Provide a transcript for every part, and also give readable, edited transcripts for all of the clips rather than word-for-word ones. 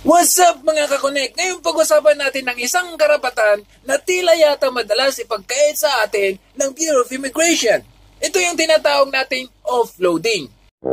What's up mga kakonek? Ngayon pag-usapan natin ng isang karapatan na tila yata madalas ipagkait sa atin ng Bureau of Immigration. Ito yung tinatawag nating offloading.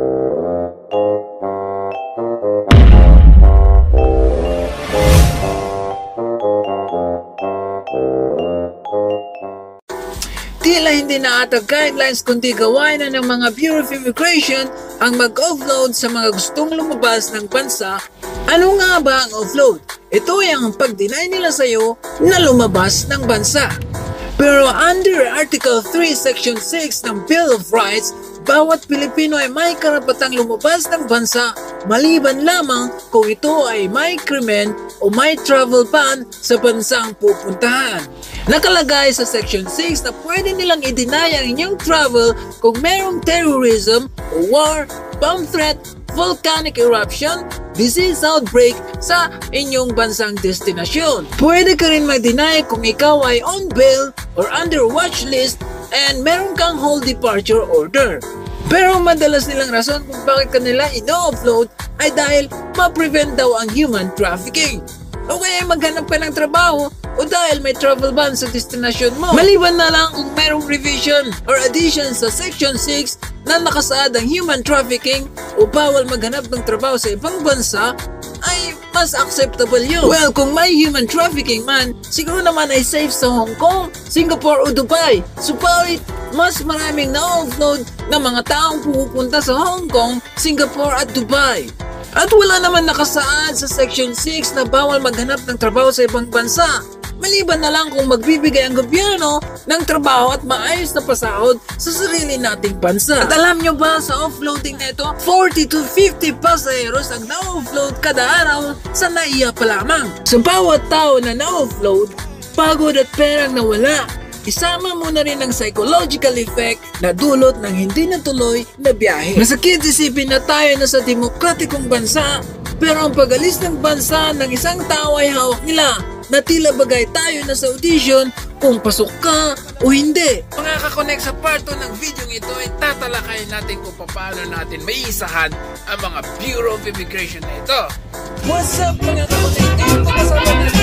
Tila hindi na ata guidelines kundi gawain na ng mga Bureau of Immigration ang mag-offload sa mga gustong lumabas ng bansa. Ano nga ba ang offload? Ito yung pag-deny nila sa'yo na lumabas ng bansa. Pero under Article 3, Section 6 ng Bill of Rights, bawat Pilipino ay may karapatang lumabas ng bansa maliban lamang kung ito ay may krimen o may travel ban sa bansang pupuntahan. Nakalagay sa Section 6 na pwede nilang i-deny ang inyong travel kung merong terrorism o war, bomb threat, volcanic eruption, disease outbreak sa inyong bansang destinasyon. Pwede ka rin mag-deny kung ikaw ay on bail or under watch list and meron kang hold departure order. Pero madalas nilang rason kung bakit kanila ino-offload ay dahil ma-prevent daw ang human trafficking. O kaya maghanap ka ng trabaho o dahil may travel ban sa destinasyon mo. Maliban na lang kung merong revision or addition sa Section 6 na nakasaad ang human trafficking o bawal maghanap ng trabaho sa ibang bansa, ay mas acceptable yun. Well, kung may human trafficking man, siguro naman ay safe sa Hong Kong, Singapore o Dubai. Subalit, mas maraming na-offload na mga taong pupunta sa Hong Kong, Singapore at Dubai. At wala naman nakasaad sa Section 6 na bawal maghanap ng trabaho sa ibang bansa. Maliban na lang kung magbibigay ang gobyerno ng trabaho at maayos na pasahod sa sarili nating bansa. At alam nyo ba sa offloading na ito, 40 to 50 passengers ang na-offload kada araw sa NAIA pa lamang. Sa bawat tao na na-offload, pagod at perang nawala. Isama mo na rin ang psychological effect na dulot ng hindi natuloy na biyahe. Masakit isipin na tayo na sa demokratikong bansa, pero ang pag-alis ng bansa ng isang tao ay hawak nila na tila bagay tayo na sa audition kung pasok ka o hindi. Mga kakonek, sa part 2 ng video ito ay tatalakayin natin kung paano natin maisahan ang mga Bureau of Immigration na ito. What's up mga kakonek? Ngayon pag-usapan natin